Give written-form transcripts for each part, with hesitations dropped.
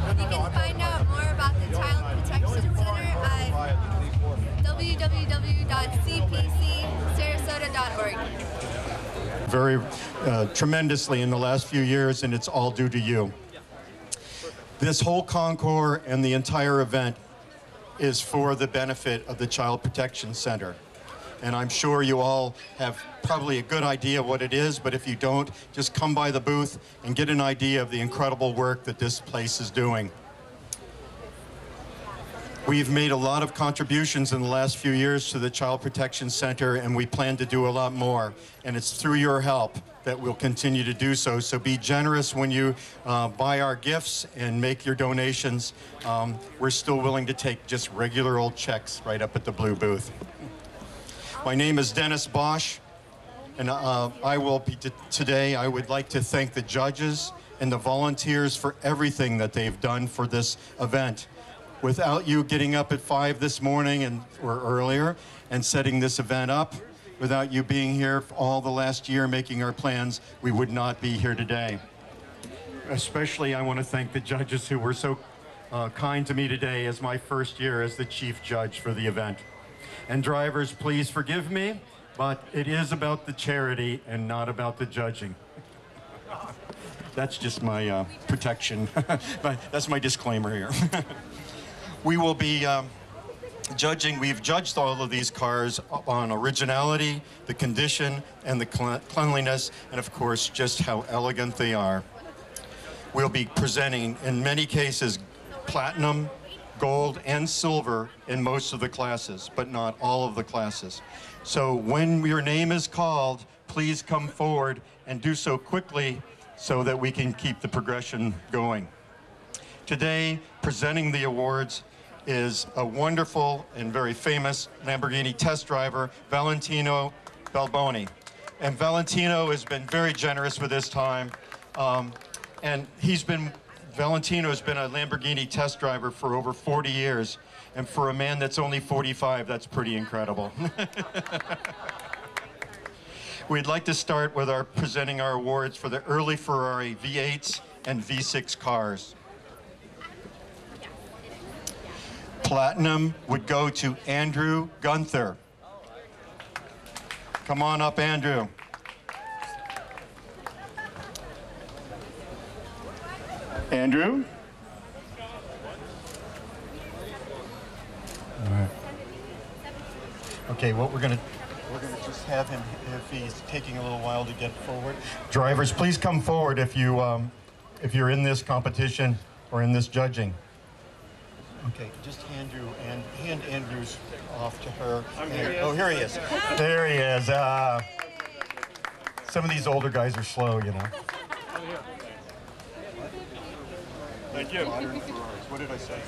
You can find out more about the Child Protection Center at www.cpcsarasota.org. Very tremendously in the last few years, and it's all due to you. This whole concours and the entire event is for the benefit of the Child Protection Center. And I'm sure you all have probably a good idea what it is, but if you don't, just come by the booth and get an idea of the incredible work that this place is doing. We've made a lot of contributions in the last few years to the Child Protection Center, and we plan to do a lot more. And it's through your help that we'll continue to do so. So be generous when you buy our gifts and make your donations. We're still willing to take just regular old checks right up at the blue booth. My name is Dennis Bosch, and I will be today. I would like to thank the judges and the volunteers for everything that they've done for this event. Without you getting up at 5 this morning or earlier and setting this event up, without you being here all the last year making our plans, we would not be here today. Especially I want to thank the judges who were so kind to me today as my first year as the chief judge for the event. And drivers, please forgive me, but it is about the charity and not about the judging. That's just my protection. That's my disclaimer here. We will be judging. We've judged all of these cars on originality, the condition, and the cleanliness, and of course, just how elegant they are. We'll be presenting, in many cases, platinum, gold, and silver in most of the classes, but not all of the classes. So when your name is called, please come forward and do so quickly so that we can keep the progression going. Today, presenting the awards is a wonderful and very famous Lamborghini test driver, Valentino Balboni. And Valentino has been very generous with his time, and Valentino has been a Lamborghini test driver for over 40 years, and for a man that's only 45, that's pretty incredible. We'd like to start with presenting our awards for the early Ferrari V8s and V6 cars. Platinum would go to Andrew Gunther. Come on up, Andrew. Andrew? All right. Okay, what we're gonna just have him, if he's taking a little while to get forward. Drivers, please come forward if you're in this competition or in this judging. Okay, just hand Andrew's off to her. Oh, here he is. There he is. Some of these older guys are slow, you know. Thank you. What did I say?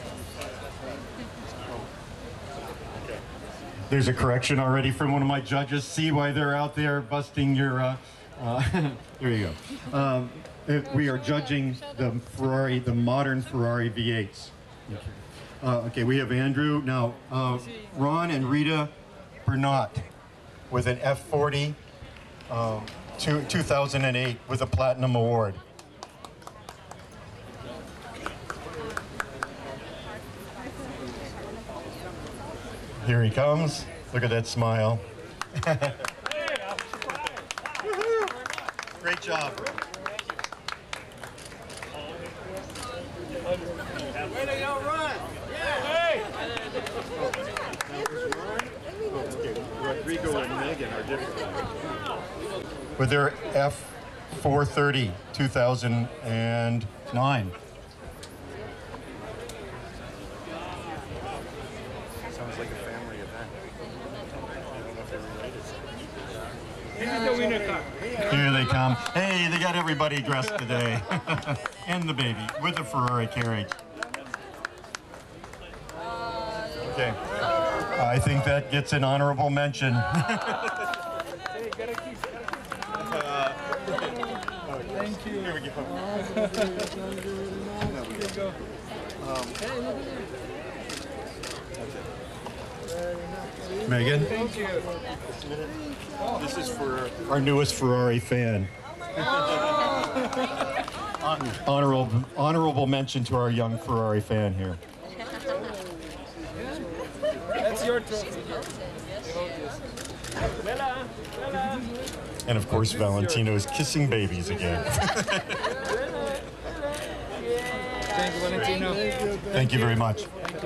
Okay. There's a correction already from one of my judges. See why they're out there busting your... there you go. We are judging the modern Ferrari V8s. Okay, we have Andrew. Now, Ron and Rita Bernat with an F40 2008 with a Platinum Award. Here he comes. Look at that smile. Great job. Way to go, Ron! Hey! Rodrigo and Megan are different. With their F430 2009. Sounds like a family event. I don't know if they're related. Here they come. Hey, they got everybody dressed today. And the baby with the Ferrari carriage. Okay. I think that gets an honorable mention. Thank you. Here we go. Megan? Thank you. This is for our newest Ferrari fan. Honorable mention to our young Ferrari fan here. That's your trophy. And of course, Valentino is kissing babies again. Thank you, Valentino. Thank you very much.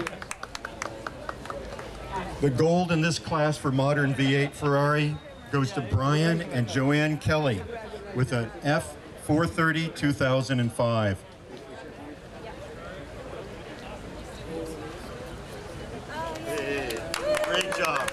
The gold in this class for modern V8 Ferrari goes to Brian and Joanne Kelly with an F430 2005. Great job.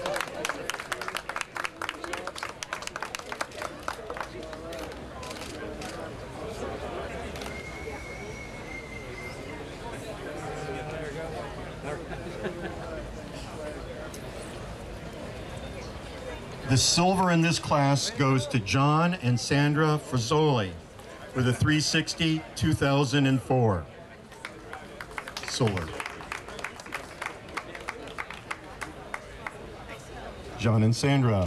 The silver in this class goes to John and Sandra Frazzoli with a 360 2004. Silver. John and Sandra.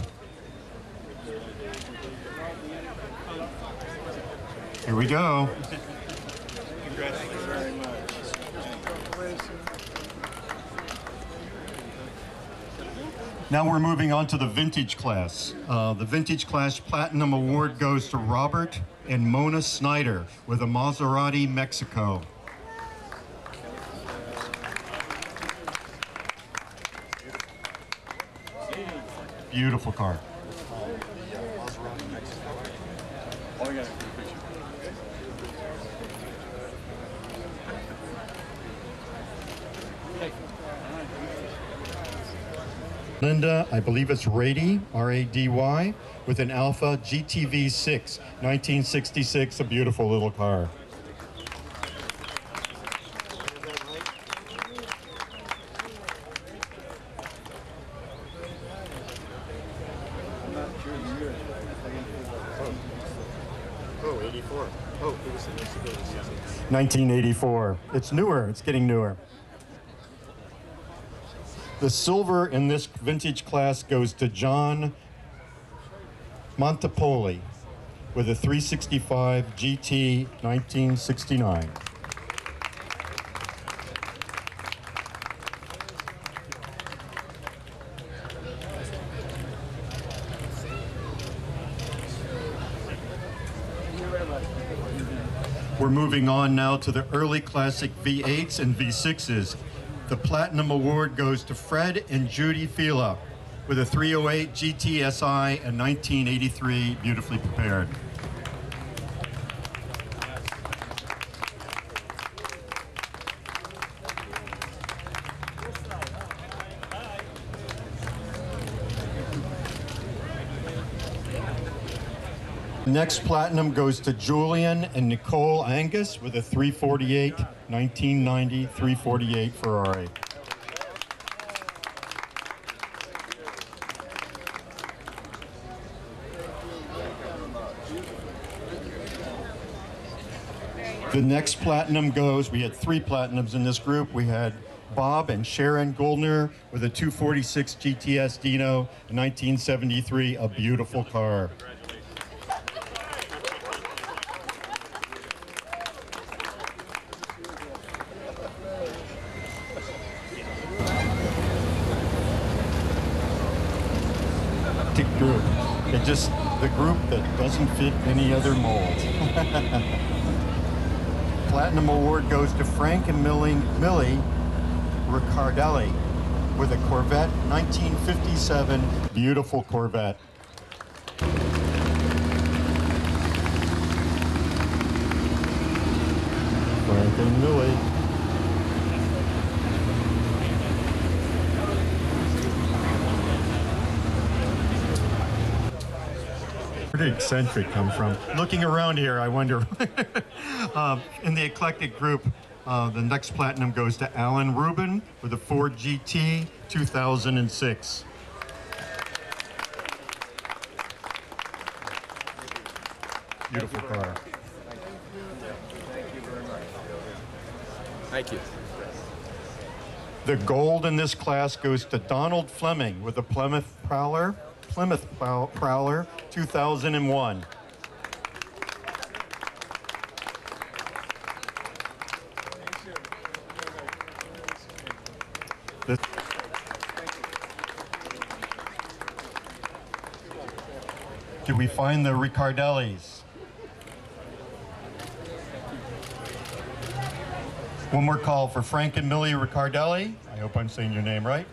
Here we go. Now we're moving on to the vintage class. The vintage class platinum award goes to Robert and Mona Snyder with a Maserati Mexico. Beautiful car. Linda, I believe it's Rady, R-A-D-Y, with an Alpha GTV6, 1966, a beautiful little car. Oh, 84. Oh, it was 1984. It's newer, it's getting newer. The silver in this vintage class goes to John Montepoli with a 365 GT 1969. We're moving on now to the early classic V8s and V6s. The Platinum Award goes to Fred and Judy Fila with a 308 GTSI and 1983, beautifully prepared. Next platinum goes to Julian and Nicole Angus with a 348, 1990 348 Ferrari. The next platinum goes, we had 3 platinums in this group. We had Bob and Sharon Goldner with a 246 GTS Dino, 1973, a beautiful car. Group. It's just the group that doesn't fit any other mold. Platinum Award goes to Frank and Millie Riccardelli with a Corvette 1957, beautiful Corvette. Frank and Millie. Where did eccentric come from? Looking around here, I wonder. In the eclectic group, the next platinum goes to Alan Rubin with a Ford GT 2006. Beautiful car. Thank you very much. Thank you. The gold in this class goes to Donald Fleming with a Plymouth Prowler 2001. The- Did we find the Ricardellis? One more call for Frank and Millie Ricardelli. I hope I'm saying your name right.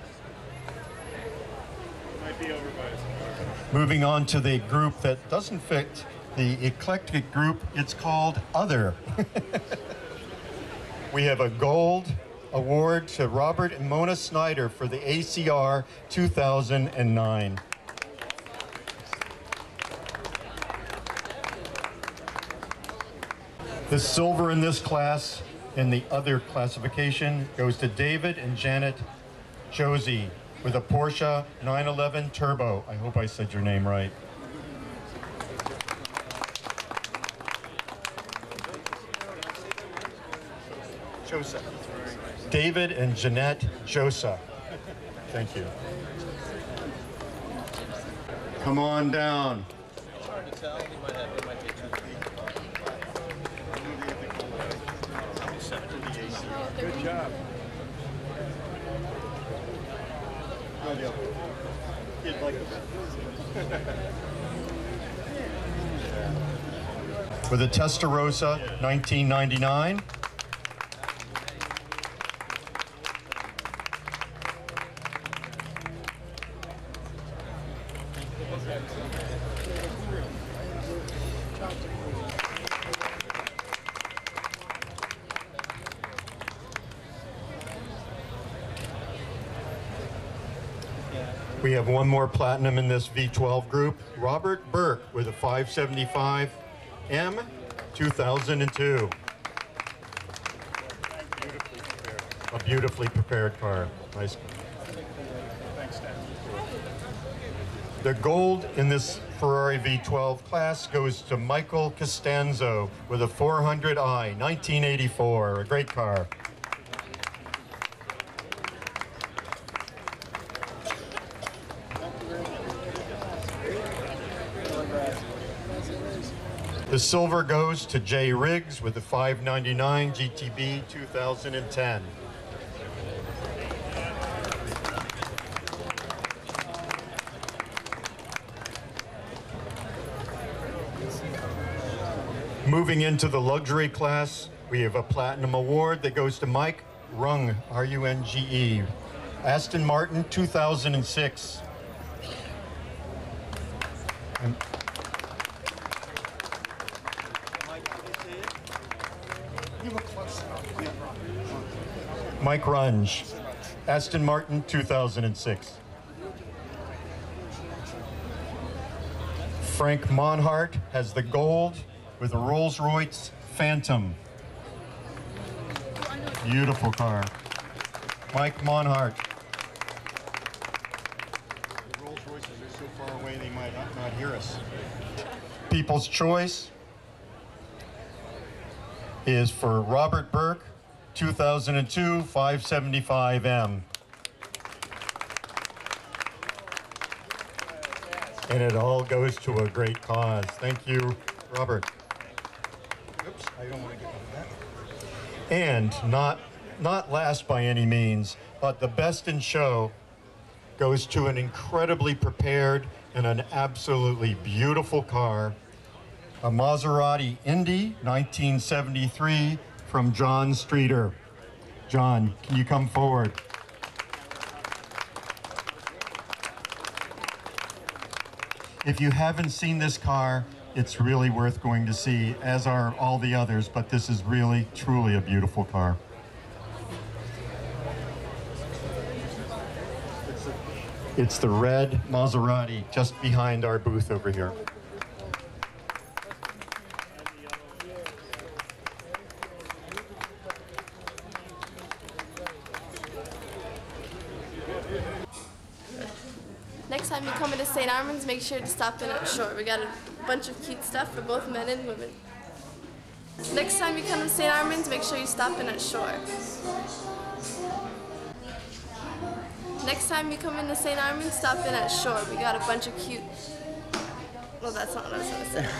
Moving on to the group that doesn't fit the eclectic group, it's called Other. We have a gold award to Robert and Mona Snyder for the ACR 2009. The silver in this class, in the other classification, goes to David and Janet Josie with a Porsche 911 Turbo. I hope I said your name right. Josa. David and Jeanette Josa. Thank you. Come on down. Good job. With a Testarossa 1999. We have one more platinum in this V12 group. Robert Burke with a 575 M 2002. A beautifully prepared car. Nice. The gold in this Ferrari V12 class goes to Michael Costanzo with a 400i 1984. A great car. The silver goes to Jay Riggs with the 599 GTB 2010. Moving into the luxury class, we have a platinum award that goes to Mike Runge, R-U-N-G-E. Aston Martin 2006. And Mike Runge, Aston Martin 2006. Frank Monhart has the gold with a Rolls-Royce Phantom. Beautiful car. Mike Monhart. The Rolls-Royces are so far away they might not hear us. People's Choice is for Robert Burke, 2002 575M. And it all goes to a great cause. Thank you, Robert. Oops, I don't want to get on that. And not last by any means, but the best in show goes to an incredibly prepared and an absolutely beautiful car, a Maserati Indy 1973 from John Streeter. John, can you come forward? If you haven't seen this car, it's really worth going to see, as are all the others, but this is really, truly a beautiful car. It's the red Maserati just behind our booth over here. Next time you come into St. Armand's, make sure to stop in at Shore. We got a bunch of cute stuff for both men and women. Next time you come to St. Armand's, make sure you stop in at Shore. Next time you come into St. Armand's, stop in at Shore. We got a bunch of cute... Well, that's not what I was going to say.